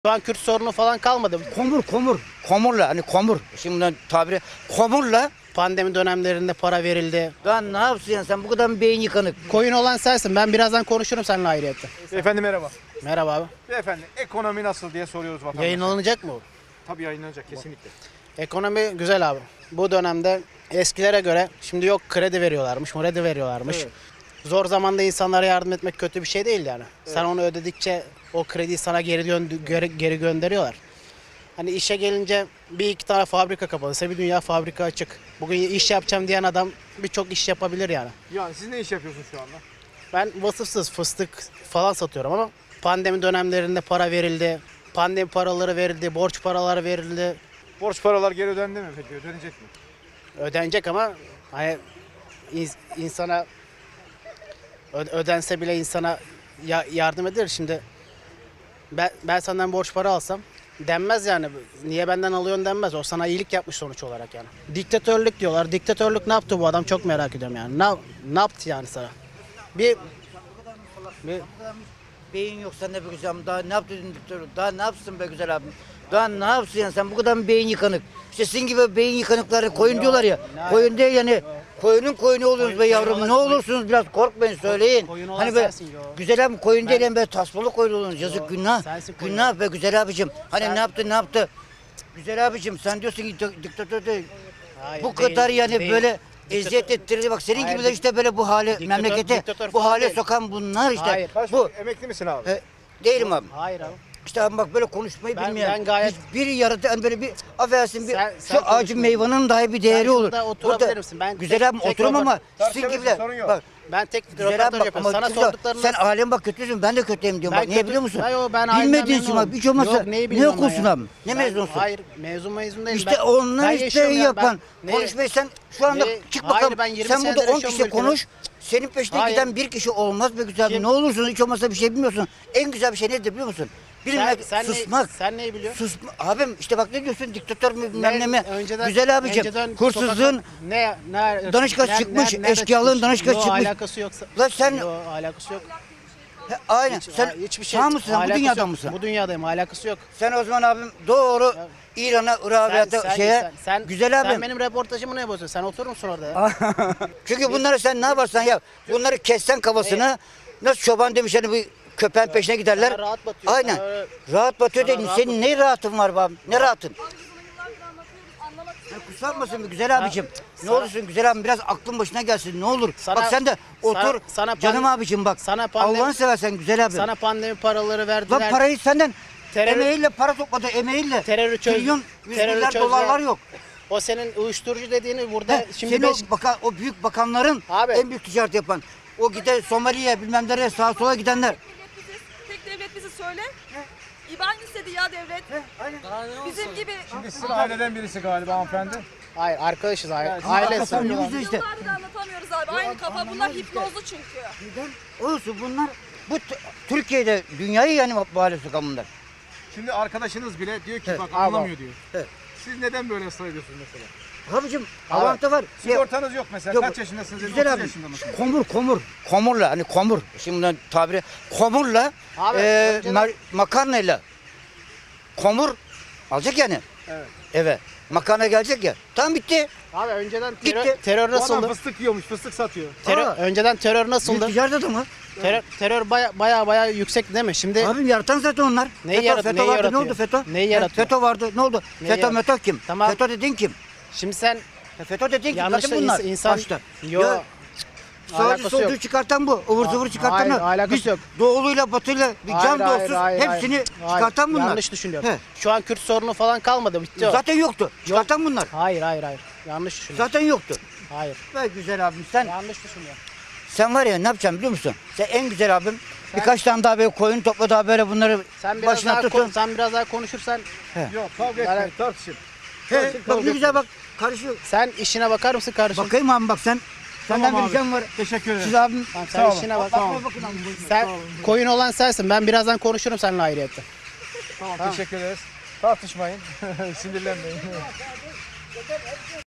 Şu an Kürt sorunu falan kalmadı. Komurla hani komur. Şimdi bundan tabiri komurla. Pandemi dönemlerinde para verildi. Lan ne yapsın yani sen bu kadar mı beyin yıkanık? Koyun olan sensin. Ben birazdan konuşurum seninle ayrıyetten. Efendim merhaba. Merhaba abi. Beyefendi ekonomi nasıl diye soruyoruz vatandaşa. Yayınlanacak mı bu? Tabii yayınlanacak kesinlikle. Ekonomi güzel abi. Bu dönemde eskilere göre şimdi yok kredi veriyorlarmış, kredi veriyorlarmış. Evet. Zor zamanda insanlara yardım etmek kötü bir şey değil yani. Sen onu ödedikçe o krediyi sana geri gönderiyorlar. Hani işe gelince bir iki tane fabrika kapalıysa bir dünya fabrika açık. Bugün iş yapacağım diyen adam birçok iş yapabilir yani. Yani siz ne iş yapıyorsunuz şu anda? Ben vasıfsız fıstık falan satıyorum ama pandemi dönemlerinde para verildi. Pandemi paraları verildi, borç paraları verildi. Borç paralar geri ödendi mi peki? Ödenecek mi? Ödenecek ama hani insana ödense bile insana yardım eder. Şimdi ben senden borç para alsam denmez yani. Niye benden alıyorsun denmez. O sana iyilik yapmış sonuç olarak yani. Diktatörlük diyorlar. Diktatörlük ne yaptı bu adam çok merak ediyorum yani. Ne yaptı yani sana? Bir Beyin yok sende be güzel abim. Daha ne yaptın diktörü? Daha ne yapsın be güzel abim? Daha ne yapsın yani sen bu kadar mı beyin yıkanık? İşte sizin gibi beyin yıkanıkları koyun diyorlar ya. Koyun değil yani. Koyunun koyunu oluyorsunuz be yavrum. Ne olursunuz biraz korkmayın söyleyin. Hani be güzel abim koyun değil yani be tasmalı koyun olunuz. Yazık günah. Günah be güzel abicim. Hani ne yaptı? Güzel abicim sen diyorsun ki diktatör değil. Bu kadar yani böyle eziyet ettirdi. Bak senin gibiler işte böyle bu hale memlekete bu hale sokan bunlar işte. Hayır. Bu Emekli misin abi? değilim abi. hayır abi. İşte abi bak böyle konuşmayı Ben bilmeyen. gayet- Bir yaradı hani böyle bir affedersin bir Sen şu ağacın konuşma. meyvanın dahi bir değeri Sen olur. şurada oturabilir misin? Ben güzel abi tek oturum ama sizin Tartışabilirsin, gibiler. sorun yok. Bak Ben tek güzel abi röportaj bak yapıyorum. ama Sana güzel, sorduklarını sen alem bak kötüsün ben de kötüyüm diyorum. Ben Bak niye kötü- biliyor musun? Ben halimden Bilmediğin için memnunum. bak hiç olmazsa Yok, neyi ne bilmiyorum ben okuyorsun ya? abi? Ne mezunsun? Hayır mezun değilim. İşte Ben onlar işte yaşıyorum ya. yapan. Ben- Konuşmayı sen şu anda Ne- çık Hayır, bakalım. ben 20 Sen burada senedir 10 kişi yaşıyorum bu ülkede. konuş. Senin peşine Hayır. giden bir kişi olmaz be güzel. Kim? Ne olursun hiç olmazsa bir şey bilmiyorsun. En güzel bir şey nedir biliyor musun? Bilmek, susmak. Sen neyi biliyorsun? Abim işte bak ne diyorsun diktatör mü bilmem ne mi? Önceden- Güzel abicim. önceden Hursuzluğun sokakta- danışkası çıkmış, eşkıyalığın danışkası Yok, çıkmış. alakası yoksa. Lan sen Yok, alakası yok. aynen Hiç- sen hiçbir şey. sağ mısın? Sen bu alakası dünyada yok. mısın? Bu dünyadayım. Alakası yok. Sen o zaman abim doğru İran'a, Irak'a veyahut da şeye güzel abim. Sen benim reportajımı ne bozuyorsun? Sen oturur musun orada ya? Çünkü bunları sen ne yaparsan yap. Bunları kessen kafasını nasıl çoban demiş hani bu köpeğin peşine giderler. Sana rahat batıyor. Aynen. Sana öyle- Rahat batıyor Sana değil. rahat Senin ne rahatın var babam? Ne rahatın? Anlamak Kusura bakmasın güzel abicim. Ne olursun güzel abim biraz aklın başına gelsin ne olur. Sana- bak sen de otur. sana canım abicim bak. sana pandemi- Allah'ını seversen güzel abim. Sana pandemi paraları verdiler. Lan parayı senden Terör- emeğiyle para topladı emeğiyle. Terörü çöz- Trilyon, yüz terörü milyar çözdüler. dolarlar yok. O senin uyuşturucu dediğini burada He, şimdi senin o büyük bakanların Abi. en büyük ticaret yapan. O gider Somali'ye bilmem nereye sağa sola gidenler. tek devlet bizi söyle. İban istedi ya devlet. Bizim gibi Şimdi sizin aileden birisi galiba hanımefendi. Hayır arkadaşız aile. sizin Aile arkadaşlar Ne güzel işte. yıllardır anlatamıyoruz abi. Aynı kafa. Bunlar hipnozlu çünkü. Neden? Olsun bunlar bu Türkiye'de dünyayı yani bu hale sokan bunlar. Şimdi arkadaşınız bile diyor ki bak abi. anlamıyor diyor. Evet. Siz neden böyle ısrar ediyorsunuz mesela? Abicim avanta var. Sigortanız yok mesela. Yok, Kaç yaşındasınız? Güzel 30 abi. yaşında mısınız? Komurla hani komur. Şimdi bundan tabiri komurla Abi, önceden- makarnayla komur alacak yani. Evet. Eve. Makarna gelecek ya. Tamam bitti. Abi önceden Gitti. terör Bu adam nasıldı? fıstık yiyormuş, fıstık satıyor. Önceden terör Bir nasıldı? ticaret adamı. Terör baya yüksek değil mi? Şimdi Abim yaratan zaten onlar. Neyi yarat- FETÖ neyi vardı ne yaratıyor? oldu FETÖ? Neyi He, yaratıyor? FETÖ vardı ne oldu? Neyi FETÖ yarat- METÖ kim? Tamam. FETÖ dediğin kim? şimdi sen FETÖ dediğin kim? yanlış Zaten bunlar. insan Başta. yo Ya, sağcı alakası solcu yok. çıkartan bu. Ivır zıvır çıkartan hayır, o. alakası Biz yok. doğuluyla batıyla bir can dostuz hepsini hayır. çıkartan bunlar. Yanlış düşünüyorum. He. Şu an Kürt sorunu falan kalmadı bitti o. Zaten yoktu. Çıkartan bunlar. Hayır. Yanlış düşünüyorum. Zaten yoktu. Hayır. Be güzel abim sen Yanlış düşünüyorum. sen var ya ne yapacaksın biliyor musun? Sen en güzel abim birkaç tane daha böyle koyun topla daha böyle bunları Sen biraz başına daha tutun. sen biraz daha konuşursan Yok kavga Yani- etmeyin, tartışın. He, bak ne güzel bak karışıyor. sen işine bakar mısın kardeşim? Bakayım abi bak sen senden Tamam bir abi. ricam var. Teşekkür ederim. Siz abim Tamam, Sağ sen olun. işine bak. bakmaya bakın abi. Sen koyun olan sensin. Ben birazdan konuşurum seninle ayrıyetten. Tamam, teşekkür ederiz. Tartışmayın, sinirlenmeyin.